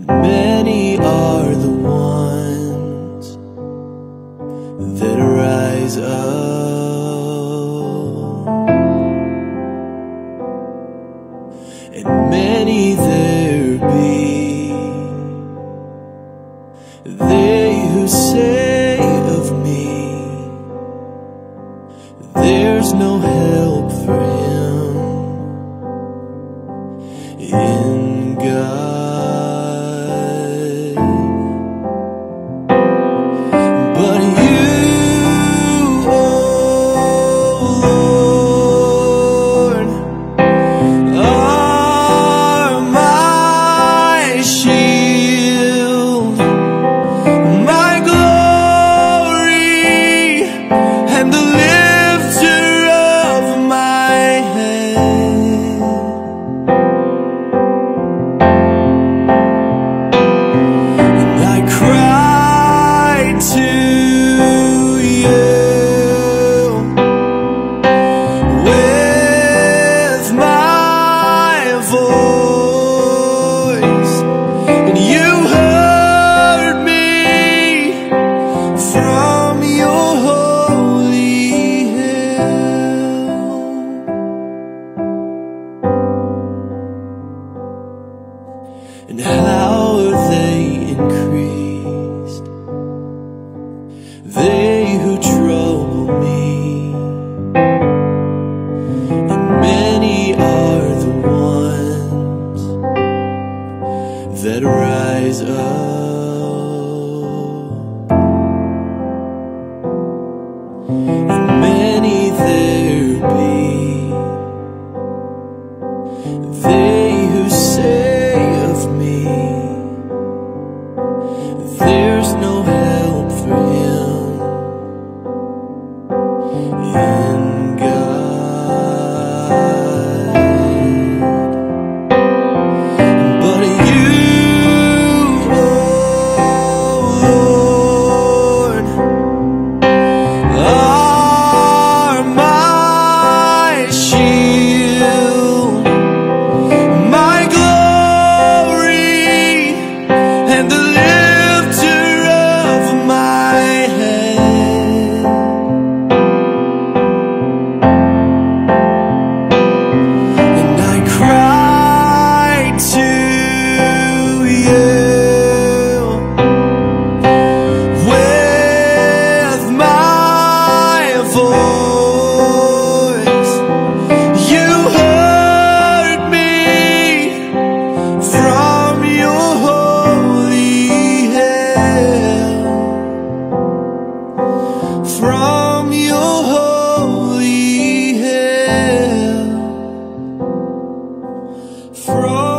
Many are the ones that rise up, and many there be, they who say of me, there's no help for him in God. But you, oh Lord, are my shield, my glory, and the lifter of my head. And I cry to you with my voice, and you heard me from your holy hill. And how are they increased, they who trouble me? And many are the ones that rise up, and many there be, they who say of me, there's no help for him in God. But you, oh Lord, are my shield, my glory, and the lifter of my head. And I cry to you with my voice. You heard me from your holy hill, from your holy hill, from